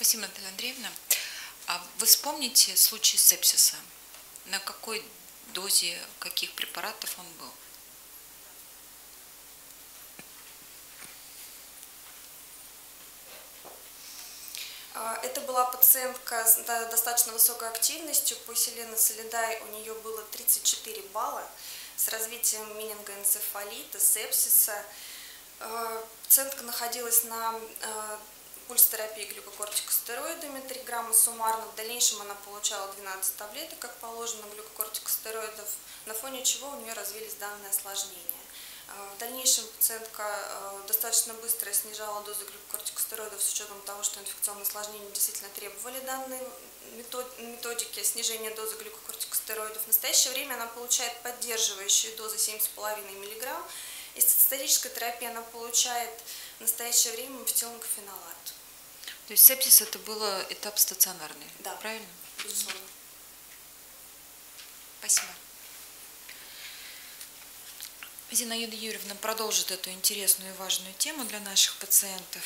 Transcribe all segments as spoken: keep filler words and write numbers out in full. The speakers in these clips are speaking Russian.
Спасибо, Наталья Андреевна. А вы вспомните случай сепсиса? На какой дозе каких препаратов он был? Это была пациентка с достаточно высокой активностью. По селеносолидай у нее было тридцать четыре балла с развитием менингоэнцефалита, сепсиса. Пациентка находилась на пульс-терапии глюкокортикостероидами три грамма суммарно. В дальнейшем она получала двенадцать таблеток, как положено, глюкокортикостероидов, на фоне чего у нее развились данные осложнения. В дальнейшем пациентка достаточно быстро снижала дозу глюкокортикостероидов с учетом того, что инфекционные осложнения действительно требовали данной методики снижения дозы глюкокортикостероидов. В настоящее время она получает поддерживающие дозы семь с половиной миллиграмм. Из цитостатической терапии она получает в настоящее время мефтилонкофенолат. То есть сепсис это было этап стационарный, да, правильно? Безусловно. Спасибо. Зинаида Юрьевна продолжит эту интересную и важную тему для наших пациентов.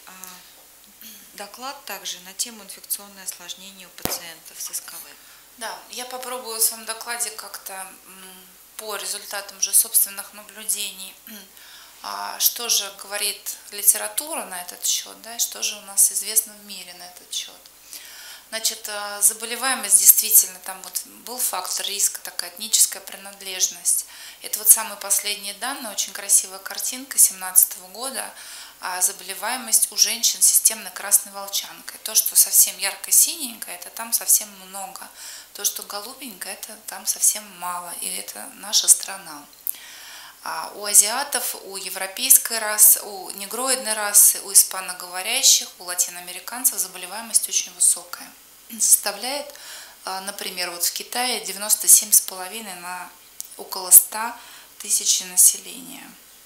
Доклад также на тему инфекционные осложнения у пациентов с СКВ. Да, я попробую в своем докладе как-то по результатам уже собственных наблюдений, что же говорит литература на этот счет, да, и что же у нас известно в мире на этот счет. Значит, заболеваемость действительно, там вот был фактор риска, такая этническая принадлежность. Это вот самые последние данные, очень красивая картинка две тысячи семнадцатого года, заболеваемость у женщин системной красной волчанкой. То, что совсем ярко-синенькое, это там совсем много. То, что голубенькое, это там совсем мало, и это наша страна. А у азиатов, у европейской расы, у негроидной расы, у испаноговорящих, у латиноамериканцев заболеваемость очень высокая. Составляет, например, вот в Китае девяносто семь с половиной на около ста тысяч населения.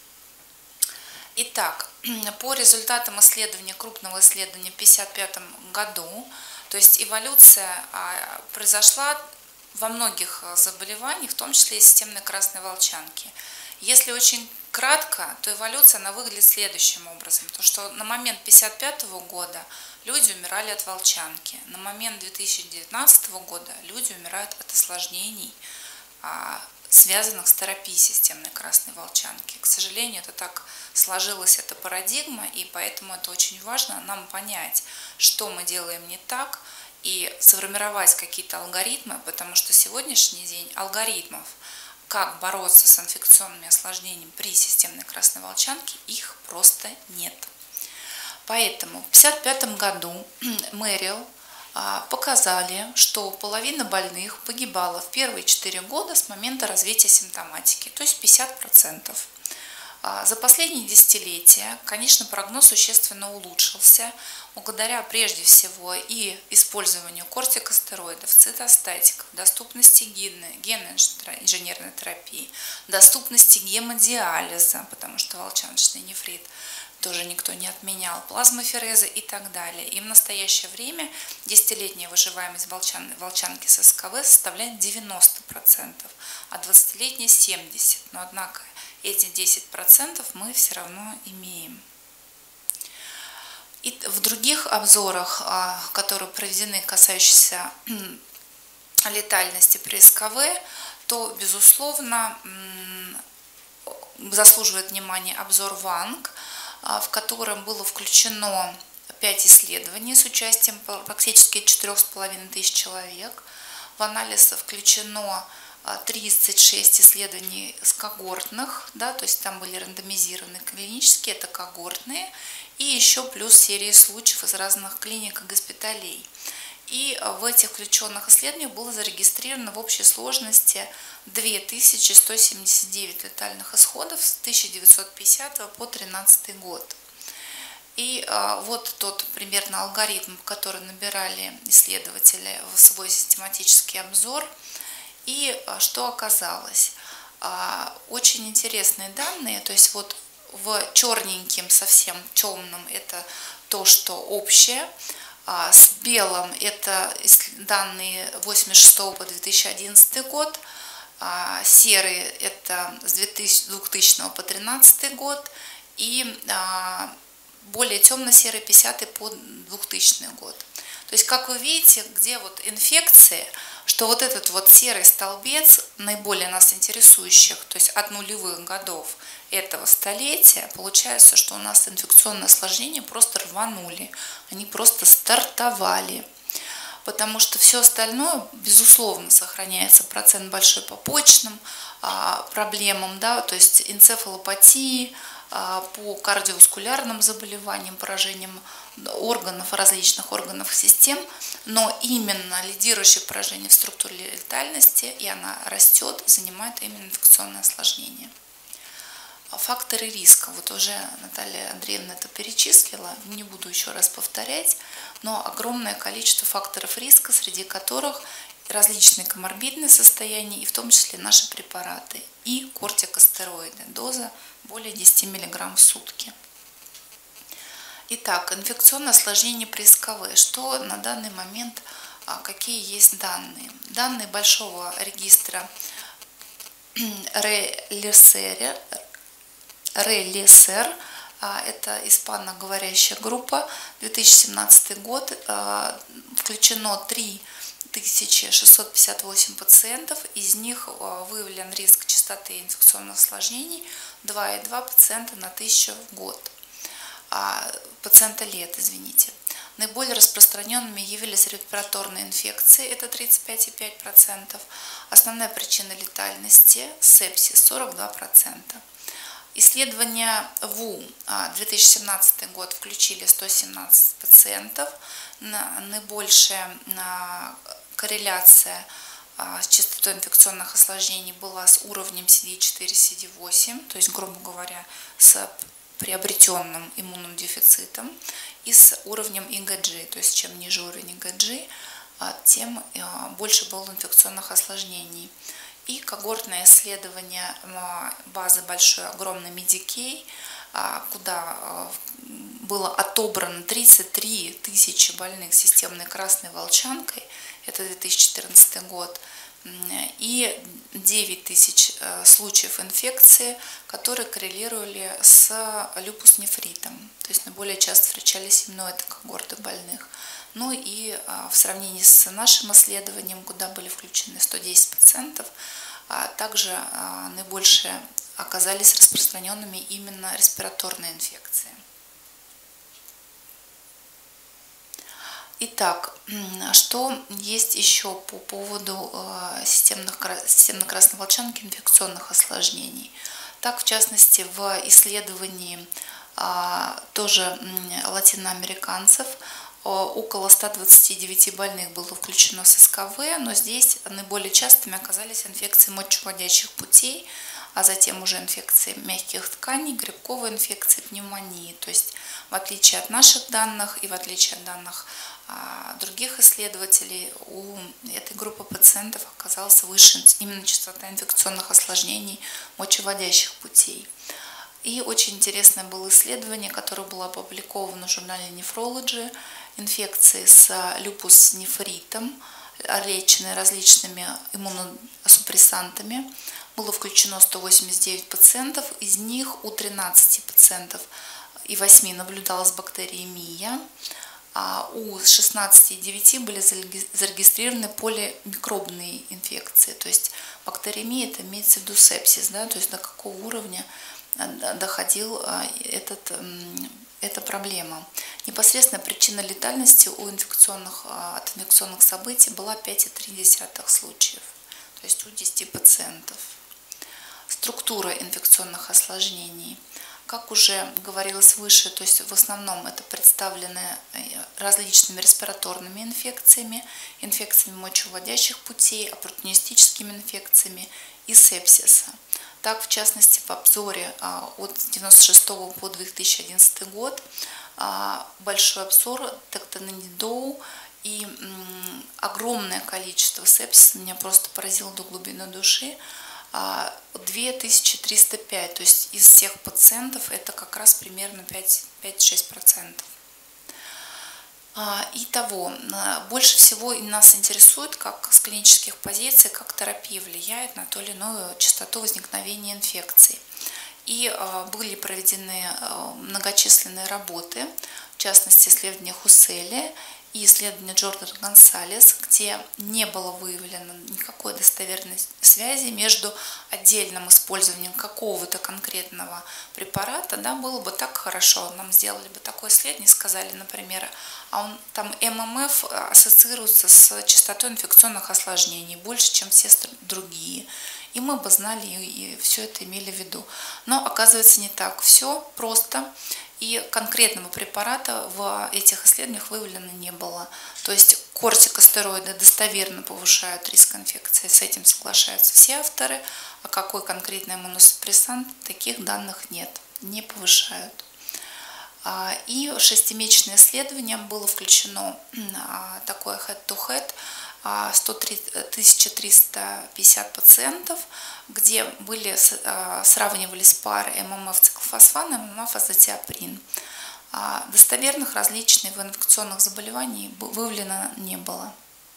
Итак, по результатам исследования, крупного исследования в тысяча девятьсот пятьдесят пятом году, то есть эволюция произошла во многих заболеваниях, в том числе и системной красной волчанки. Если очень кратко, то эволюция она выглядит следующим образом. То, что на момент тысяча девятьсот пятьдесят пятого года люди умирали от волчанки. На момент две тысячи девятнадцатого года люди умирают от осложнений, связанных с терапией системной красной волчанки. К сожалению, это так сложилась эта парадигма, и поэтому это очень важно нам понять, что мы делаем не так, и сформировать какие-то алгоритмы, потому что сегодняшний день алгоритмов, как бороться с инфекционными осложнениями при системной красной волчанке, их просто нет. Поэтому в тысяча девятьсот пятьдесят пятом году Мэрил показали, что половина больных погибала в первые четыре года с момента развития симптоматики, то есть пятьдесят процентов. За последние десятилетия, конечно, прогноз существенно улучшился, благодаря прежде всего и использованию кортикостероидов, цитостатиков, доступности генной-инженерной терапии, доступности гемодиализа, потому что волчаночный нефрит тоже никто не отменял, плазмоферезы и так далее. И в настоящее время десятилетняя выживаемость волчан, волчанки с СКВ составляет девяносто процентов, а двадцатилетняя семьдесят процентов. Но однако эти десять процентов мы все равно имеем. И в других обзорах, которые проведены, касающиеся летальности при СКВ, то, безусловно, заслуживает внимания обзор ВАНГ, в котором было включено пять исследований с участием практически четырёх с половиной тысяч человек. В анализ включено тридцать шесть исследований с когортных, да, то есть там были рандомизированы клинические, это когортные, и еще плюс серии случаев из разных клиник и госпиталей. И в этих включенных исследованиях было зарегистрировано в общей сложности две тысячи сто семьдесят девять летальных исходов с тысяча девятьсот пятидесятого по две тысячи тринадцатый год. И вот тот примерно алгоритм, который набирали исследователи в свой систематический обзор. И что оказалось? Очень интересные данные, то есть вот в черненьким, совсем темном это то, что общее, с белым это данные восемьдесят шестого по две тысячи одиннадцатый год, серые это с двухтысячного по две тысячи тринадцатый год, и более темно-серый пятидесятый по двухтысячный год. То есть, как вы видите, где вот инфекции, что вот этот вот серый столбец, наиболее нас интересующих, то есть от нулевых годов этого столетия, получается, что у нас инфекционные осложнения просто рванули, они просто стартовали. Потому что все остальное, безусловно, сохраняется процент большой по почным а, проблемам, да, то есть энцефалопатии, а, по кардиоваскулярным заболеваниям, поражениям органов, различных органов систем, но именно лидирующее поражение в структуре летальности, и она растет, занимает именно инфекционное осложнение. Факторы риска, вот уже Наталья Андреевна это перечислила, не буду еще раз повторять, но огромное количество факторов риска, среди которых различные коморбидные состояния, и в том числе наши препараты, и кортикостероиды, доза более десяти миллиграмм в сутки. Итак, инфекционное осложнение при СКВ. Что на данный момент, какие есть данные? Данные большого регистра Релисер, Релисер, это испаноговорящая группа, две тысячи семнадцатый год, включено три тысячи шестьсот пятьдесят восемь пациентов, из них выявлен риск частоты инфекционных осложнений два и два пациента на тысячу в год. Пациента лет, извините. Наиболее распространенными явились респираторные инфекции, это тридцать пять и пять десятых процента. Основная причина летальности – сепсис, сорок два процента. Исследования ВУ две тысячи семнадцатый год включили сто семнадцать пациентов. Наибольшая корреляция с частотой инфекционных осложнений была с уровнем си ди четыре, си ди восемь, то есть, грубо говоря, с приобретенным иммунным дефицитом, и с уровнем и гэ джи, то есть чем ниже уровень и гэ джи, тем больше было инфекционных осложнений. И когортное исследование базы большой, огромной Медикей, куда было отобрано тридцать три тысячи больных системной красной волчанкой, это две тысячи четырнадцатый год, и девять тысяч случаев инфекции, которые коррелировали с люпус-нефритом. То есть наиболее часто встречались именно этой когорты больных. Ну и в сравнении с нашим исследованием, куда были включены сто десять пациентов, также наибольшие оказались распространенными именно респираторные инфекции. Итак, что есть еще по поводу системных, системно-красной волчанки инфекционных осложнений? Так, в частности, в исследовании тоже латиноамериканцев около ста двадцати девяти больных было включено с эс ка вэ, но здесь наиболее частыми оказались инфекции мочевыводящих путей, а затем уже инфекции мягких тканей, грибковые инфекции, пневмонии. То есть, в отличие от наших данных и в отличие от данных других исследователей, у этой группы пациентов оказалась выше именно частота инфекционных осложнений мочевыводящих путей. И очень интересное было исследование, которое было опубликовано в журнале Nephrology, инфекции с люпус-нефритом, леченные различными иммуносупрессантами. Было включено сто восемьдесят девять пациентов, из них у тринадцати пациентов и восьми наблюдалась бактериемия, а у шестнадцати и девяти были зарегистрированы полимикробные инфекции. То есть бактериемия, это имеется в виду сепсис, да, то есть до какого уровня доходил этот, эта проблема. Непосредственно причина летальности у инфекционных, от инфекционных событий была пять и три десятых случаев, то есть у десяти пациентов. Структура инфекционных осложнений. Как уже говорилось выше, то есть в основном это представлены различными респираторными инфекциями, инфекциями мочевыводящих путей, оппортунистическими инфекциями и сепсиса. Так, в частности, в обзоре от девяносто шестого по две тысячи одиннадцатый год большой обзор тектонидоу и огромное количество сепсиса меня просто поразило до глубины души. две тысячи триста пять, то есть из всех пациентов это как раз примерно пять-шесть процентов. Итого, больше всего нас интересует, как с клинических позиций, как терапия влияет на ту или иную частоту возникновения инфекций. И были проведены многочисленные работы, в частности, исследование Хусселя и исследование Джордана Гонсалес, где не было выявлено никакой достоверной связи между отдельным использованием какого-то конкретного препарата. Да, было бы так хорошо, нам сделали бы такое исследование, сказали, например, а он, там эм эм эф ассоциируется с частотой инфекционных осложнений больше, чем все другие. И мы бы знали и все это имели в виду. Но оказывается не так. Все просто. И конкретного препарата в этих исследованиях выявлено не было. То есть кортикостероиды достоверно повышают риск инфекции. С этим соглашаются все авторы. А какой конкретный иммуносупрессант, таких данных нет. Не повышают. И в шестимесячное исследование было включено такое head-to-head, тысяча триста пятьдесят пациентов, где были, сравнивались пары эм эм эф-циклофосфан и эм эм эф-азотиоприн. Достоверных различий в инфекционных заболеваниях выявлено не было.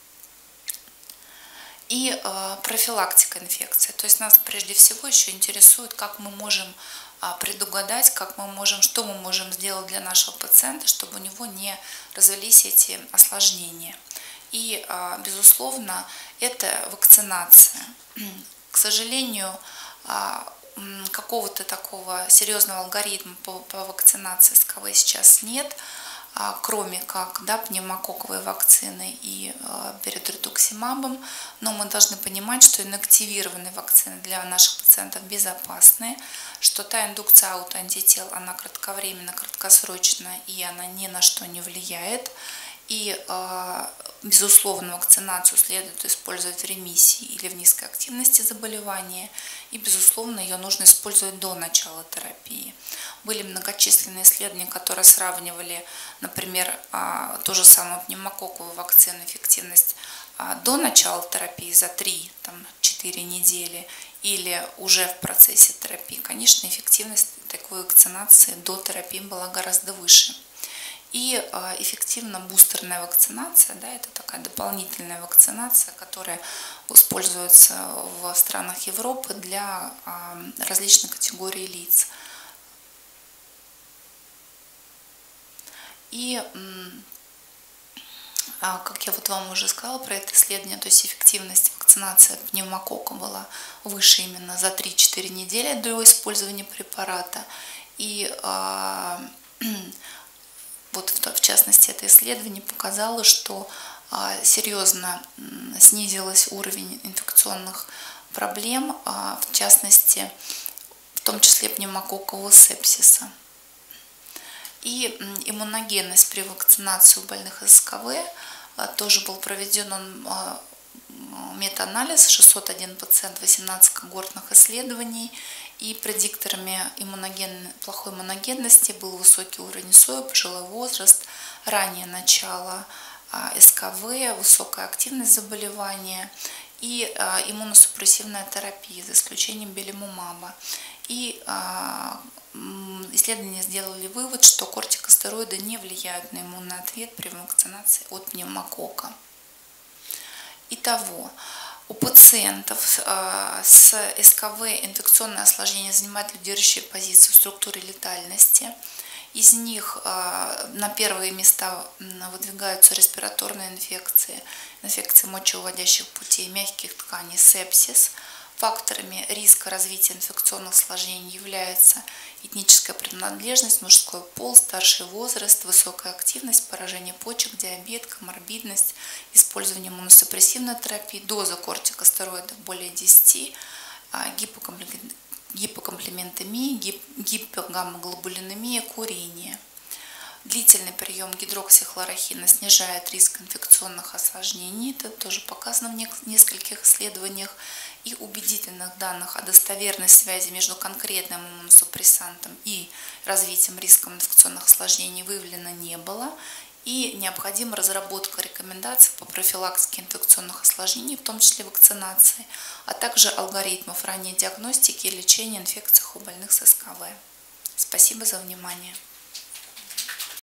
И профилактика инфекции. То есть нас прежде всего еще интересует, как мы можем предугадать, как мы можем, что мы можем сделать для нашего пациента, чтобы у него не развились эти осложнения. И, безусловно, это вакцинация. К сожалению, какого-то такого серьезного алгоритма по, по вакцинации эс ка вэ сейчас нет, кроме как да, пневмококковой вакцины и перед ритуксимабом. Но мы должны понимать, что инактивированные вакцины для наших пациентов безопасны, что та индукция аутоантител, она кратковременна, краткосрочная, и она ни на что не влияет. И, безусловно, вакцинацию следует использовать в ремиссии или в низкой активности заболевания. И, безусловно, ее нужно использовать до начала терапии. Были многочисленные исследования, которые сравнивали, например, ту же самую пневмококковую вакцину, эффективность до начала терапии за три-четыре недели или уже в процессе терапии. Конечно, эффективность такой вакцинации до терапии была гораздо выше. И эффективна бустерная вакцинация, да, это такая дополнительная вакцинация, которая используется в странах Европы для различных категорий лиц. И, как я вот вам уже сказала про это исследование, то есть эффективность вакцинации от пневмококка была выше именно за три-четыре недели до использования препарата. И вот в частности это исследование показало, что серьезно снизился уровень инфекционных проблем, в частности, в том числе пневмококкового сепсиса. И иммуногенность при вакцинации у больных эс ка вэ тоже был проведен метаанализ, шестьсот один пациент, восемнадцать когортных исследований. И предикторами иммуноген... плохой иммуногенности был высокий уровень соя, пожилой возраст, раннее начало эс ка вэ, высокая активность заболевания и иммуносупрессивная терапия, за исключением белимумаба. И исследования сделали вывод, что кортикостероиды не влияют на иммунный ответ при вакцинации от пневмококка. Итого, у пациентов с эс ка вэ инфекционное осложнение занимает лидирующие позиции в структуре летальности. Из них на первые места выдвигаются респираторные инфекции, инфекции мочеуводящих путей, мягких тканей, сепсис. Факторами риска развития инфекционных осложнений являются этническая принадлежность, мужской пол, старший возраст, высокая активность, поражение почек, диабет, коморбидность, использование иммуносупрессивной терапии, доза кортикостероидов более десяти, гипокомплементемия, гипогаммоглобулинемия, курение. Длительный прием гидроксихлорохина снижает риск инфекционных осложнений, это тоже показано в нескольких исследованиях, и убедительных данных о достоверной связи между конкретным иммуносупрессантом и развитием риска инфекционных осложнений выявлено не было, и необходима разработка рекомендаций по профилактике инфекционных осложнений, в том числе вакцинации, а также алгоритмов ранней диагностики и лечения инфекций у больных с эс ка вэ. Спасибо за внимание.